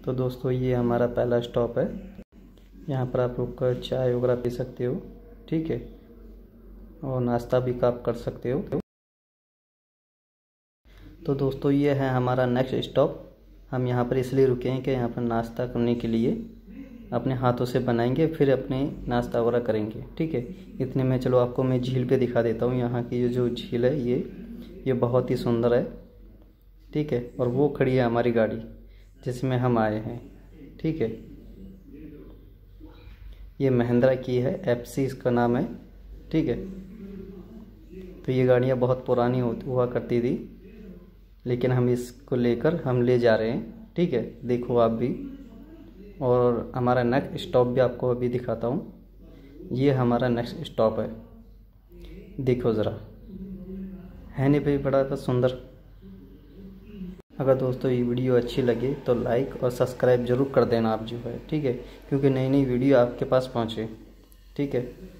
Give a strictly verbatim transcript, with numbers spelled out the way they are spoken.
तो दोस्तों ये हमारा पहला स्टॉप है। यहाँ पर आप लोग का चाय वगैरह पी सकते हो, ठीक है, और नाश्ता भी आप कर सकते हो। तो दोस्तों ये है हमारा नेक्स्ट स्टॉप। हम यहाँ पर इसलिए रुके हैं कि यहाँ पर नाश्ता करने के लिए अपने हाथों से बनाएंगे, फिर अपने नाश्ता वगैरह करेंगे, ठीक है। इतने में चलो आपको मैं झील पे दिखा देता हूँ। यहाँ की ये जो झील है ये ये बहुत ही सुंदर है, ठीक है। और वो खड़ी है हमारी गाड़ी जिसमें हम आए हैं, ठीक है। ये महिंद्रा की है, एफ सी इसका नाम है, ठीक है। तो ये गाड़ियाँ बहुत पुरानी हुआ करती थी, लेकिन हम इसको लेकर हम ले जा रहे हैं, ठीक है। देखो आप भी, और हमारा नेक्स्ट स्टॉप भी आपको अभी दिखाता हूँ। ये हमारा नेक्स्ट स्टॉप है, देखो ज़रा, है नहीं भाई बड़ा सुंदर। अगर दोस्तों ये वीडियो अच्छी लगे तो लाइक और सब्सक्राइब ज़रूर कर देना आप जो है, ठीक है, क्योंकि नई नई वीडियो आपके पास पहुँचे, ठीक है।